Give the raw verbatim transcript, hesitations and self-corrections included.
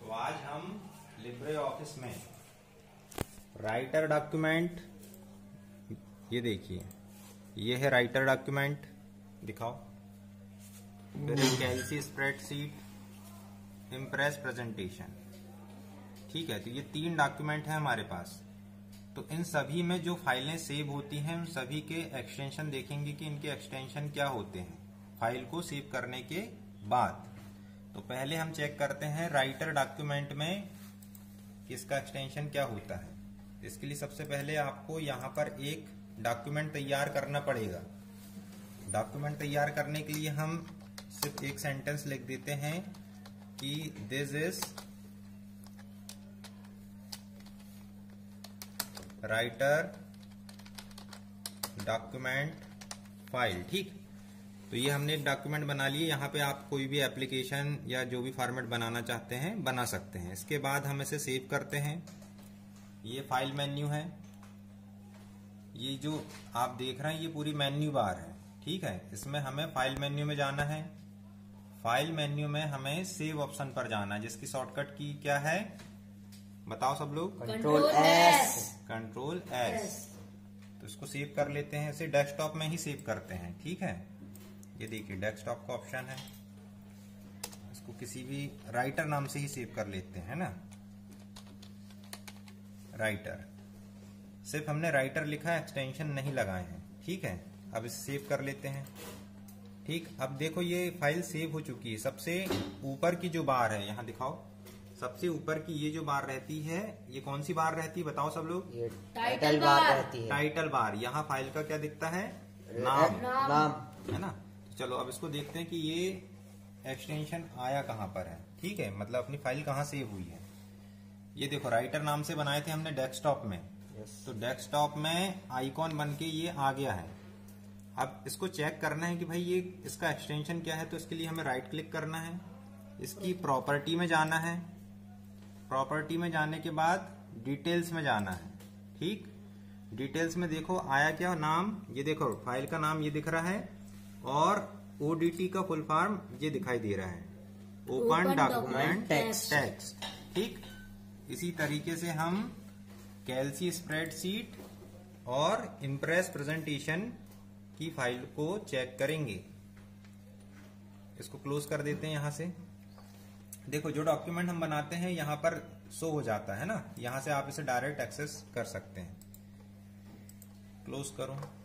तो आज हम लिब्रे ऑफिस में राइटर डॉक्यूमेंट, ये देखिए ये है राइटर डॉक्यूमेंट, दिखाओ। फिर कैल्सी स्प्रेडशीट, इम्प्रेस प्रेजेंटेशन। ठीक है, तो ये तीन डॉक्यूमेंट है हमारे पास। तो इन सभी में जो फाइलें सेव होती हैं उन सभी के एक्सटेंशन देखेंगे कि इनके एक्सटेंशन क्या होते हैं फाइल को सेव करने के बाद। तो पहले हम चेक करते हैं राइटर डॉक्यूमेंट में किसका एक्सटेंशन क्या होता है। इसके लिए सबसे पहले आपको यहाँ पर एक डॉक्यूमेंट तैयार करना पड़ेगा। डॉक्यूमेंट तैयार करने के लिए हम सिर्फ एक सेंटेंस लिख देते हैं कि this is writer document file. ठीक, तो ये हमने एक डॉक्यूमेंट बना लिए। यहाँ पे आप कोई भी एप्लीकेशन या जो भी फॉर्मेट बनाना चाहते हैं बना सकते हैं। इसके बाद हम इसे सेव करते हैं। ये फाइल मेन्यू है, ये जो आप देख रहे हैं ये पूरी मेन्यू बार है। ठीक है, इसमें हमें फाइल मेन्यू में जाना है। फाइल मेन्यू में हमें सेव ऑप्शन पर जाना है, जिसकी शॉर्टकट की क्या है बताओ सब लोग। Control S. Control S. तो इसको सेव कर लेते हैं, इसे डेस्कटॉप में ही सेव करते हैं। ठीक है, ये देखिए डेस्कटॉप का ऑप्शन है। इसको किसी भी राइटर नाम से ही सेव कर लेते हैं ना, राइटर। सिर्फ हमने राइटर लिखा है, एक्सटेंशन नहीं लगाए हैं। ठीक है, अब इसे सेव कर लेते हैं। ठीक, अब देखो ये फाइल सेव हो चुकी है। सबसे ऊपर की जो बार है यहाँ दिखाओ, सबसे ऊपर की ये जो बार रहती है ये कौन सी बार रहती है बताओ सब लोग। ये टाइटल बार रहती है। Title bar. यहाँ फाइल का क्या दिखता है, नाम, नाम है ना। चलो अब इसको देखते हैं कि ये एक्सटेंशन आया कहाँ पर है। ठीक है, मतलब अपनी फाइल कहाँ सेव हुई है। ये देखो राइटर नाम से बनाए थे हमने डेस्कटॉप में, तो डेस्कटॉप में आइकॉन बन के ये आ गया है। अब इसको चेक करना है कि भाई ये इसका एक्सटेंशन क्या है। तो इसके लिए हमें राइट क्लिक करना है, इसकी प्रॉपर्टी में जाना है। प्रॉपर्टी में जाने के बाद डिटेल्स में जाना है। ठीक, डिटेल्स में देखो आया क्या नाम, ये देखो फाइल का नाम ये दिख रहा है और ओडीटी का फुल फॉर्म ये दिखाई दे रहा है, ओपन डॉक्यूमेंट टेक्स्ट। ठीक, इसी तरीके से हम कैल्सी स्प्रेडशीट और इम्प्रेस प्रेजेंटेशन की फाइल को चेक करेंगे। इसको क्लोज कर देते हैं यहां से। देखो जो डॉक्यूमेंट हम बनाते हैं यहां पर शो हो जाता है ना, यहां से आप इसे डायरेक्ट एक्सेस कर सकते हैं। क्लोज करो।